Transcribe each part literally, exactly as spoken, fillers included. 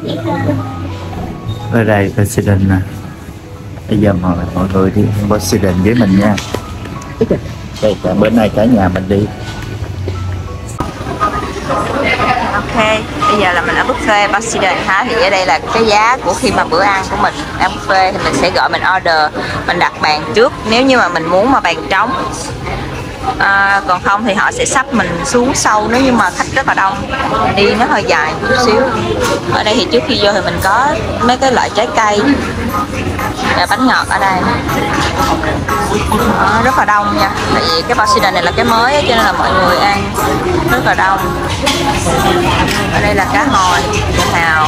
Ở đây President nè. Bây giờ mời mọi người đi President với mình nha. Đây cả bên này cả nhà mình đi. Ok, bây giờ là mình ở buffet President ha. Thì ở đây là cái giá của khi mà bữa ăn của mình ăn buffet thì mình sẽ gọi mình order, mình đặt bàn trước nếu như mà mình muốn mà bàn trống. À, còn không thì họ sẽ sắp mình xuống sau nếu như mà khách rất là đông, đi nó hơi dài chút xíu. Ở đây thì trước khi vô thì mình có mấy cái loại trái cây và bánh ngọt ở đây. Đó, rất là đông nha, tại vì cái President này là cái mới ấy, cho nên là mọi người ăn rất là đông. Ở đây là cá hồi, hào.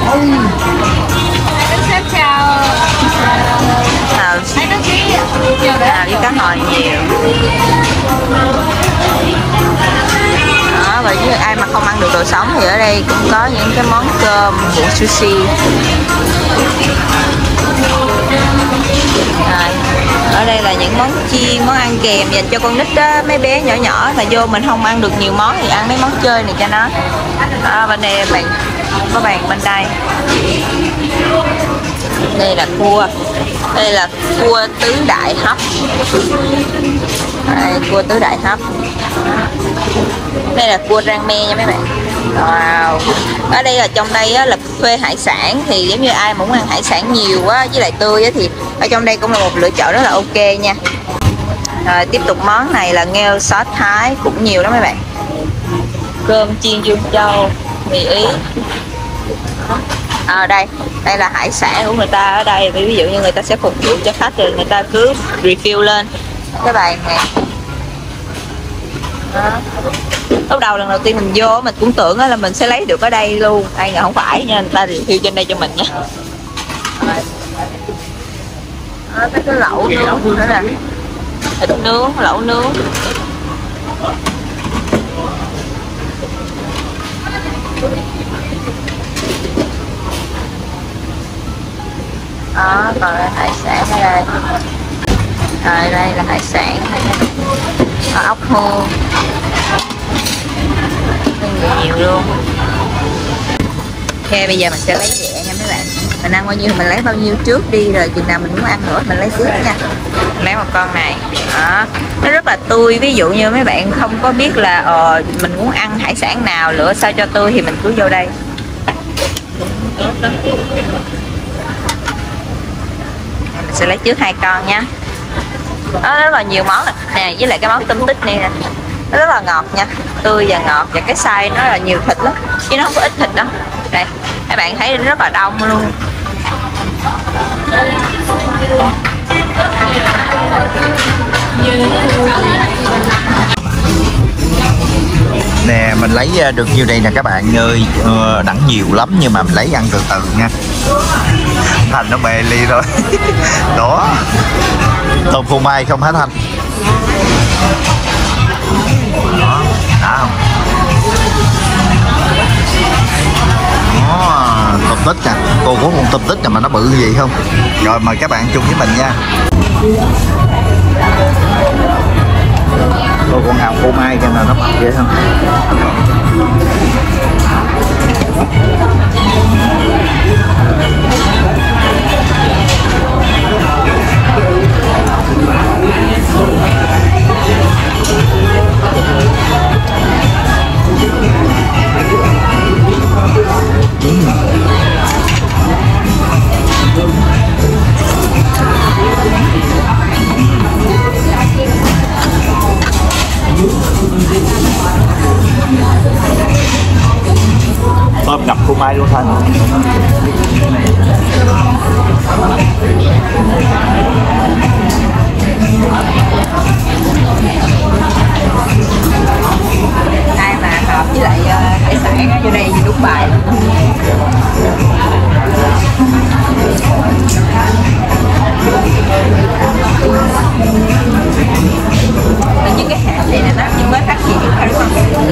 Chào. Hào. À, đi cá hồi nhiều. Đó, và với ai mà không ăn được đồ sống thì ở đây cũng có những cái món cơm, bún sushi. À, ở đây là những món chiên, món ăn kèm dành cho con nít đó, mấy bé nhỏ nhỏ mà vô mình không ăn được nhiều món thì ăn mấy món chơi này cho nó. Đó, bên đây bạn có bàn bên đây. Đây là cua, đây là cua tứ đại hấp. Đây, cua tứ đại hấp. Đây là cua rang me nha mấy bạn. Wow. Ở đây là trong đây á, là buffet hải sản, thì giống như ai muốn ăn hải sản nhiều quá với lại tươi á, thì ở trong đây cũng là một lựa chọn rất là ok nha. Rồi tiếp tục món này là nghêu sốt Thái, cũng nhiều đó mấy bạn. Cơm chiên Dương Châu, mì Ý. À, đây, đây là hải sản của người ta ở đây. Ví dụ như người ta sẽ phục vụ cho khách rồi người ta cứ refill lên cái bàn này. Đó. Lúc đầu lần đầu tiên mình vô mình cũng tưởng là mình sẽ lấy được ở đây luôn, ai ngờ không phải nha, người ta review trên đây cho mình nha. Đó, cái cái lẩu nướng nữa nè, thịt nướng, lẩu nướng. Đó, còn là hải sản ở đây. Rồi đây là hải sản, có ốc hương, nhiều, nhiều luôn. Ok, bây giờ mình sẽ lấy dẻ nha mấy bạn. Mình ăn bao nhiêu mình lấy bao nhiêu trước đi, rồi chừng nào mình muốn ăn nữa mình lấy tiếp nha. Mình lấy một con này. Đó, nó rất là tươi. Ví dụ như mấy bạn không có biết là ờ, mình muốn ăn hải sản nào lựa sao cho tươi thì mình cứ vô đây. Mình sẽ lấy trước hai con nha. Đó, rất là nhiều món nè. Nè, với lại cái món tôm tích này nè, nó rất là ngọt nha, tươi và ngọt, và cái size nó là nhiều thịt lắm chứ nó không có ít thịt đó. Đây các bạn thấy rất là đông luôn. Nè, mình lấy được nhiêu đây nè các bạn ơi. ờ, Đẳng nhiều lắm nhưng mà mình lấy ăn từ từ nha. Thành nó bê ly rồi. Đó, tôm phô mai không hả Thành? Đó, đã không? Đó, tôm tích nè. Cô có con tôm tích nè mà nó bự gì không? Rồi mời các bạn chung với mình nha. Cô con nào phô mai cho nên nó mập ghê không? Tôm ngập phô mai luôn Thành. Ai mà hợp với lại uh, hải sản á, vô đây thì đúng bài. Và những cái hạt này là nó chỉ mới phát triển thôi đúng không?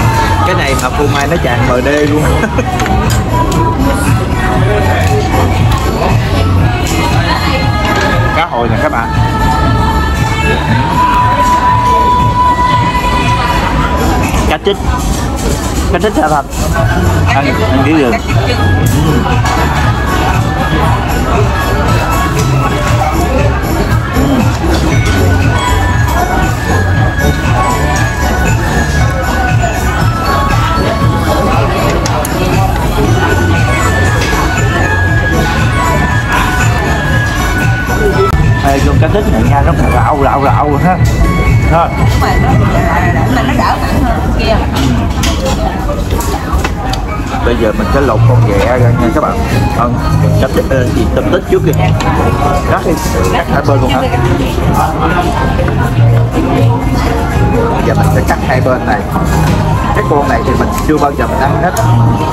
Cái này mà phô mai nó tràn bờ đê luôn. trích. Cá trích hả Thành? Ăn, ăn kỹ được. Ê, con cá trích này nha, nó rạo rạo rạo rồi ha. Ha. Mà nó mà nó đỡ mặn hơn kia. Bây giờ mình sẽ lột con ghẹ ra nha các bạn. Ăn cắt uh, gì tâm tích trước đi. Cắt đi, cắt hai bên luôn hả? Bây giờ mình sẽ cắt hai bên này. Cái con này thì mình chưa bao giờ mình ăn hết.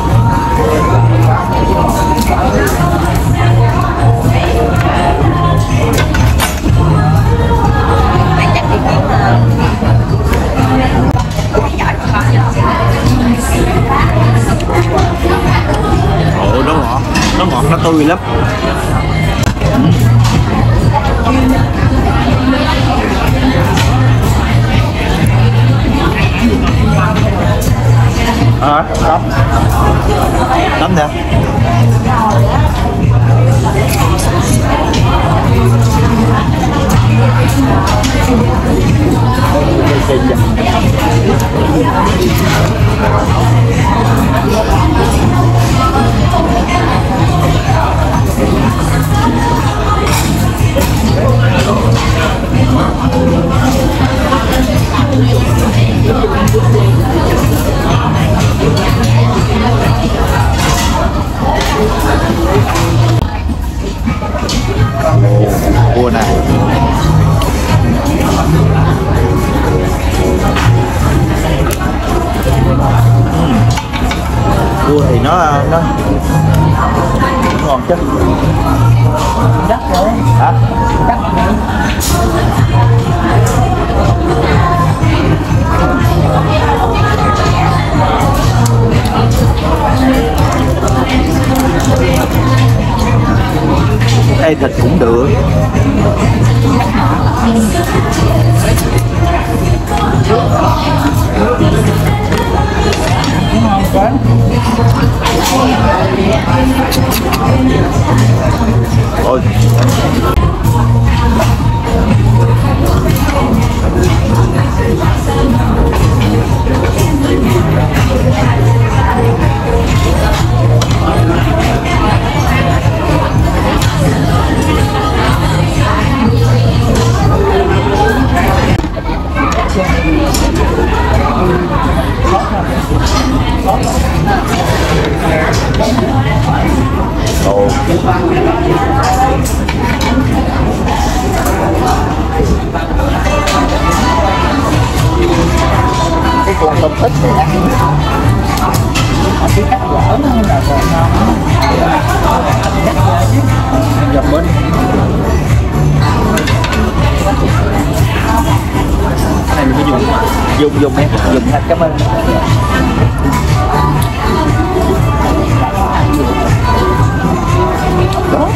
Ồ, nó ngọt, nó ngọt, nó tươi lắm. À, tắm tắm nè. Cua này. Cua thì nó nó ngon chứ. Đất rồi. Hả? Đất rồi. Ê, thịt cũng được. Ôi. Ồ. Cái con tôm tích này ăn Cái cắt lỡ nó là còn ngon. dập bên. Này mình phải dùng dùng dùng em dùng hết, cảm ơn. Đó.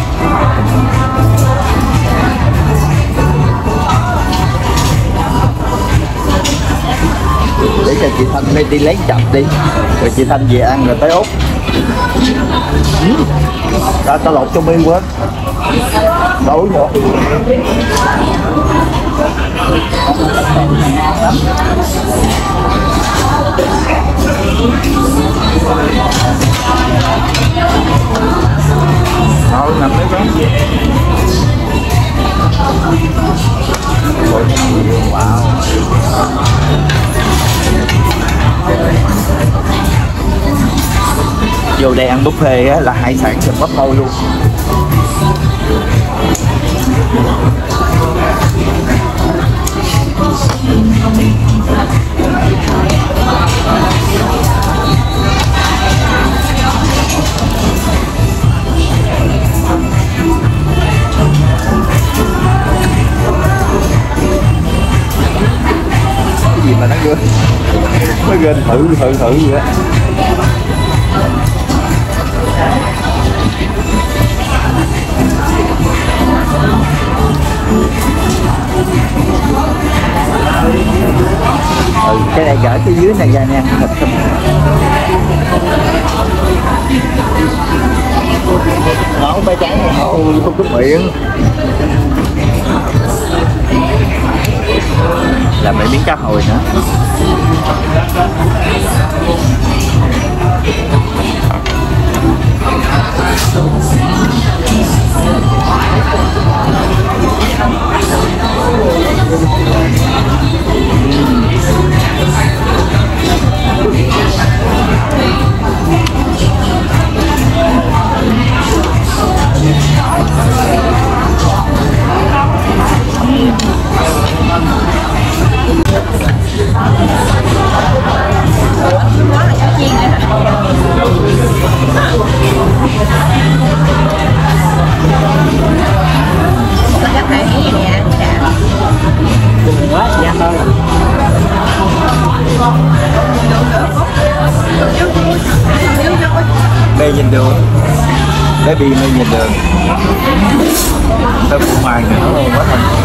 Để cho chị Thanh đi, đi lấy chập đi, rồi chị Thanh về ăn rồi tới Út. Ừ. Ta, ta lột cho miên quên. Đâu nhở. Thôi nằm đấy đó. Wow. Vô đây ăn buffet á, là hải sản chùm bắp nôi luôn. Cái gì mà nó gên, nó gên thử thử thử vậy á. Ừ, cái này gà ở phía dưới này ra nha, thịt không. Máu bé trắng này không không có miệng. Làm lại miếng cá hồi nữa. Bê nhìn đường, bé bi mê nhìn đường, tao phụ ngoài nữa nó ngon quá thành.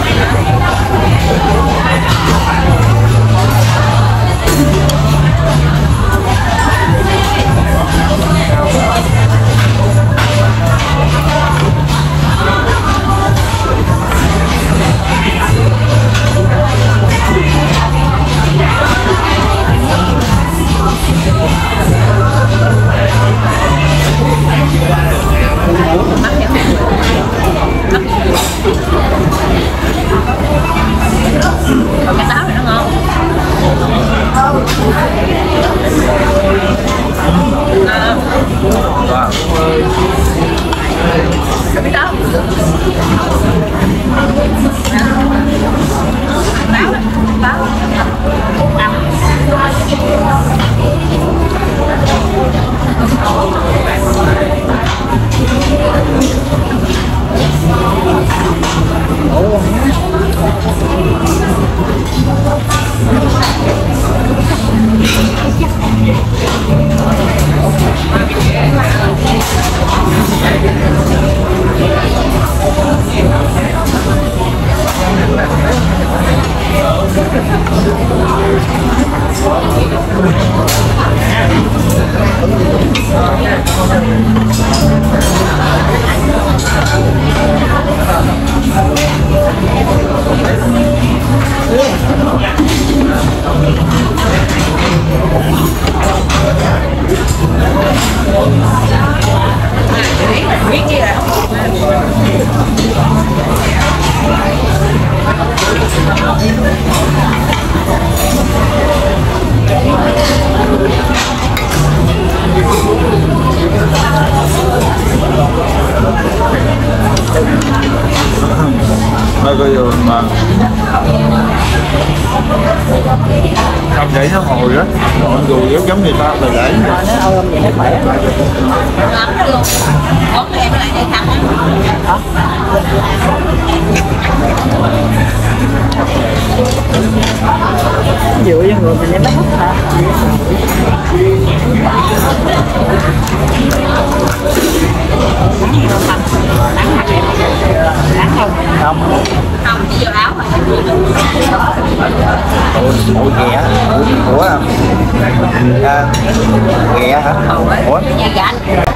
Còn cái táo này nó ngon. À. Wow. Cái táo. Táo. Táo. Thôi coi rồi mà không để nó hồi đó, hồi rồi giống giống người ta là để Nó ôm vậy nó khỏe. Lắm luôn. Ốm em lại đây thẳng á. Dựa vô người mình em bắt hả? Đáng không? không Không, chỉ vô áo rồi. ủa ghẹ ủa à, ghẹ hả? Ủa Nhà gạch.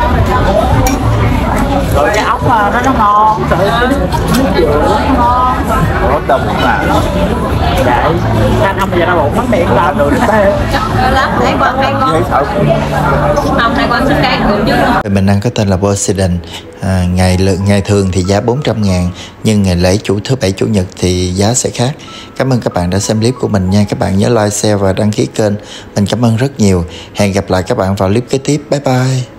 Rồi cái ốc nó nó ngon, trời ơi, nước dừa nó ngon. ủa đồng mà Vậy, anh không bao giờ đau bụng mắc miệng làm được đấy. Lắm, thấy con thấy con. dễ sợ. Không, thấy con xứng đáng cũng chứ. Mình ăn có tên là Poseidon. à, ngày ngày thường thì giá bốn trăm ngàn, nhưng ngày lễ chủ thứ bảy chủ nhật thì giá sẽ khác. Cảm ơn các bạn đã xem clip của mình nha. Các bạn nhớ like, share và đăng ký kênh. Mình cảm ơn rất nhiều. Hẹn gặp lại các bạn vào clip kế tiếp. Bye bye.